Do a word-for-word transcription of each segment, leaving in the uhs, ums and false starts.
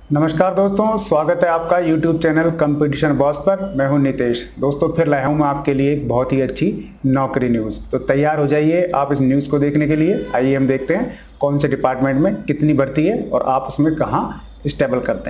नमस्कार दोस्तों, स्वागत है आपका YouTube चैनल कंपटीशन बॉस पर। मैं हूं नितेश। दोस्तों फिर लाया हूं मैं आपके लिए एक बहुत ही अच्छी नौकरी न्यूज़। तो तैयार हो जाइए आप इस न्यूज़ को देखने के लिए। आइए हम देखते हैं कौन से डिपार्टमेंट में कितनी भर्ती है और आप उसमें कहां स्टेबल करते हैं।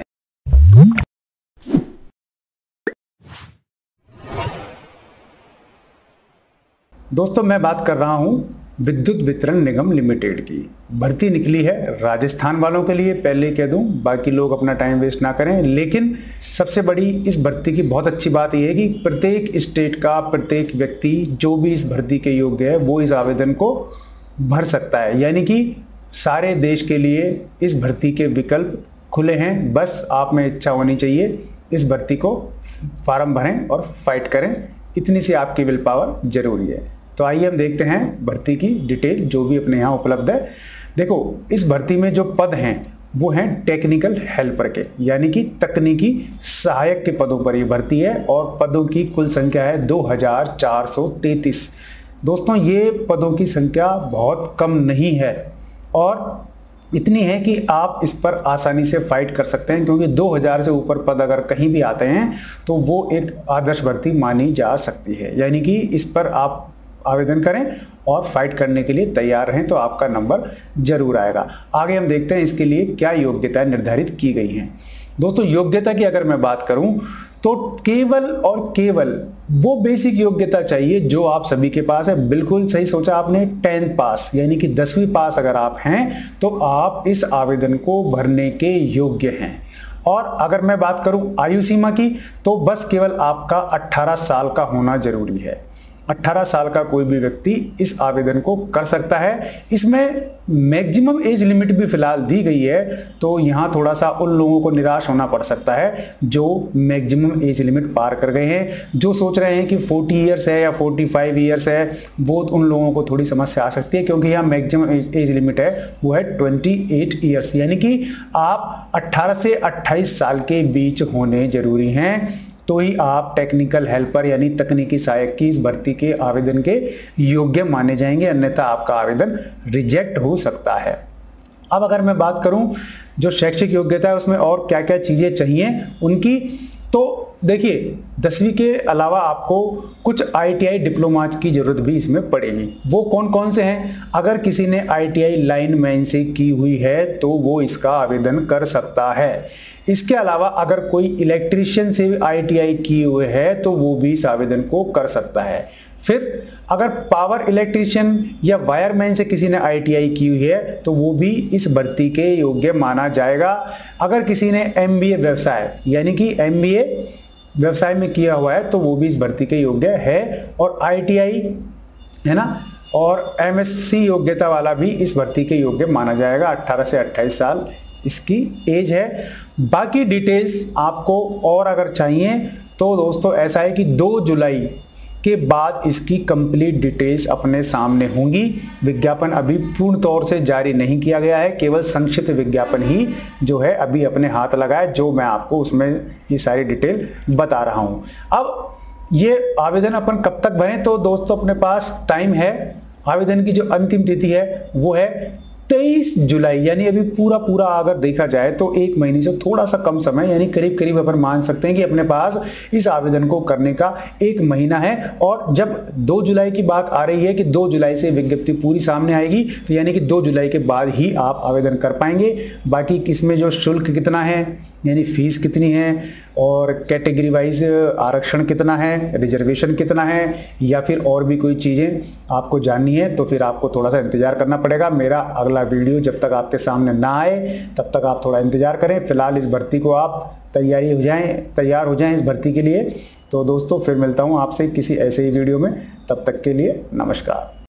दोस्तों मैं बात कर रहा हूं विद्युत वितरण निगम लिमिटेड की। भर्ती निकली है राजस्थान वालों के लिए, पहले कह दूं, बाकी लोग अपना टाइम वेस्ट ना करें। लेकिन सबसे बड़ी इस भर्ती की बहुत अच्छी बात यह है कि प्रत्येक स्टेट का प्रत्येक व्यक्ति जो भी इस भर्ती के योग्य है वो इस आवेदन को भर सकता है। यानी कि सारे देश के लिए इस भर्ती के विकल्प खुले हैं। बस आप में इच्छा होनी चाहिए, इस भर्ती को फॉर्म भरें और फाइट करें। इतनी सी आपकी विल पावर जरूरी है। तो आइए हम देखते हैं भर्ती की डिटेल जो भी अपने यहाँ उपलब्ध है। देखो, इस भर्ती में जो पद हैं वो हैं टेक्निकल हेल्पर के, यानी कि तकनीकी सहायक के पदों पर ये भर्ती है और पदों की कुल संख्या है दो हजार चार सौ तैंतीस। दोस्तों ये पदों की संख्या बहुत कम नहीं है और इतनी है कि आप इस पर आसानी से फाइट कर सकते हैं, क्योंकि दो हज़ार से ऊपर पद अगर कहीं भी आते हैं तो वो एक आदर्श भर्ती मानी जा सकती है। यानी कि इस पर आप आवेदन करें और फाइट करने के लिए तैयार रहें तो आपका नंबर जरूर आएगा। आगे हम देखते हैं इसके लिए क्या योग्यताएं निर्धारित की गई हैं। दोस्तों योग्यता की अगर मैं बात करूं तो केवल और केवल वो बेसिक योग्यता चाहिए जो आप सभी के पास है। बिल्कुल सही सोचा आपने, टेंथ पास यानी कि दसवीं पास अगर आप हैं तो आप इस आवेदन को भरने के योग्य हैं। और अगर मैं बात करूं आयु सीमा की तो बस केवल आपका अठारह साल का होना जरूरी है। अठारह साल का कोई भी व्यक्ति इस आवेदन को कर सकता है। इसमें मैक्सिमम एज लिमिट भी फिलहाल दी गई है, तो यहाँ थोड़ा सा उन लोगों को निराश होना पड़ सकता है जो मैक्सिमम एज लिमिट पार कर गए हैं। जो सोच रहे हैं कि चालीस इयर्स है या पैंतालीस इयर्स है, वो उन लोगों को थोड़ी समस्या आ सकती है, क्योंकि यहाँ मैक्सिमम एज लिमिट है वो है अट्ठाईस इयर्स, यानी कि आप अठारह से अट्ठाईस साल के बीच होने जरूरी हैं, तो ही आप टेक्निकल हेल्पर यानी तकनीकी सहायक की इस भर्ती के आवेदन के योग्य माने जाएंगे, अन्यथा आपका आवेदन रिजेक्ट हो सकता है। अब अगर मैं बात करूं जो शैक्षिक योग्यता है उसमें और क्या क्या चीजें चाहिए उनकी, तो देखिए दसवीं के अलावा आपको कुछ आई टी आई डिप्लोमा की जरूरत भी इसमें पड़ेगी। वो कौन कौन से हैं? अगर किसी ने आई टी आई लाइनमैन से की हुई है तो वो इसका आवेदन कर सकता है। इसके अलावा अगर कोई इलेक्ट्रीशियन से भी आई टी आई किए हुए है तो वो भी इस आवेदन को कर सकता है। फिर अगर पावर इलेक्ट्रीशियन या वायरमैन से किसी ने आई टी आई की हुई है तो वो भी इस भर्ती के योग्य माना जाएगा। अगर किसी ने एम बी ए व्यवसाय यानी कि एम बी ए व्यवसाय में किया हुआ है तो वो भी इस भर्ती के योग्य है। और आई टी आई है ना, और एम एस सी योग्यता वाला भी इस भर्ती के योग्य माना जाएगा। अठारह से अट्ठाईस साल इसकी एज है। बाकी डिटेल्स आपको और अगर चाहिए तो दोस्तों ऐसा है कि दो जुलाई के बाद इसकी कंप्लीट डिटेल्स अपने सामने होंगी। विज्ञापन अभी पूर्ण तौर से जारी नहीं किया गया है, केवल संक्षिप्त विज्ञापन ही जो है अभी अपने हाथ लगा है, जो मैं आपको उसमें ये सारी डिटेल बता रहा हूं। अब ये आवेदन अपन कब तक भरें, तो दोस्तों अपने पास टाइम है। आवेदन की जो अंतिम तिथि है वो है तेईस जुलाई, यानी अभी पूरा पूरा अगर देखा जाए तो एक महीने से थोड़ा सा कम समय, यानी करीब करीब अपन मान सकते हैं कि अपने पास इस आवेदन को करने का एक महीना है। और जब दो जुलाई की बात आ रही है कि दो जुलाई से विज्ञप्ति पूरी सामने आएगी, तो यानी कि दो जुलाई के बाद ही आप आवेदन कर पाएंगे। बाकी किसमें जो शुल्क कितना है यानी फीस कितनी है, और कैटेगरी वाइज आरक्षण कितना है, रिजर्वेशन कितना है, या फिर और भी कोई चीज़ें आपको जाननी है, तो फिर आपको थोड़ा सा इंतजार करना पड़ेगा। मेरा अगला वीडियो जब तक आपके सामने ना आए तब तक आप थोड़ा इंतजार करें। फिलहाल इस भर्ती को आप तैयारी हो जाएं तैयार हो जाएं इस भर्ती के लिए। तो दोस्तों फिर मिलता हूँ आपसे किसी ऐसे ही वीडियो में, तब तक के लिए नमस्कार।